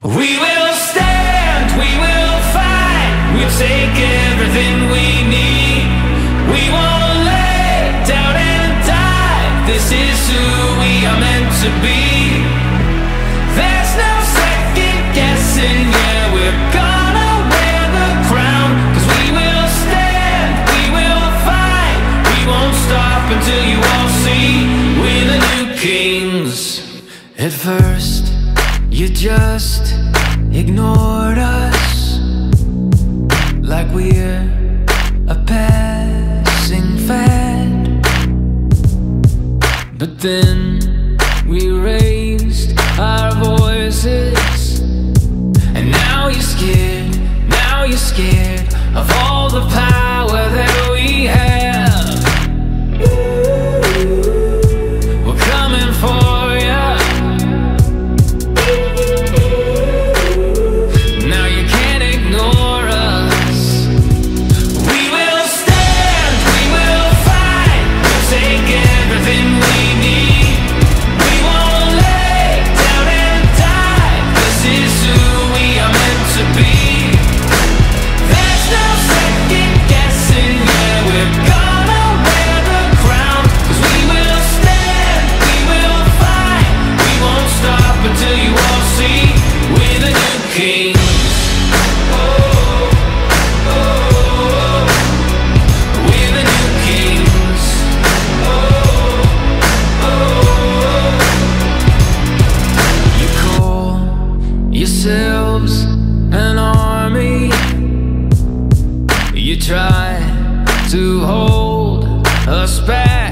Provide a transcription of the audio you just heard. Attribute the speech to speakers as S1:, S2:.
S1: We will stand, we will fight, we'll take everything we need. We won't lay down and die, this is who we are meant to be. There's no second guessing, yeah, we're gonna wear the crown. 'Cause we will stand, we will fight, we won't stop until you all see we're the new kings. At first, you just ignored us, like we're a passing fad. But then we raised our voices, and now you're scared of all the power that we have. We're coming for you. Yourselves an army, you try to hold us back.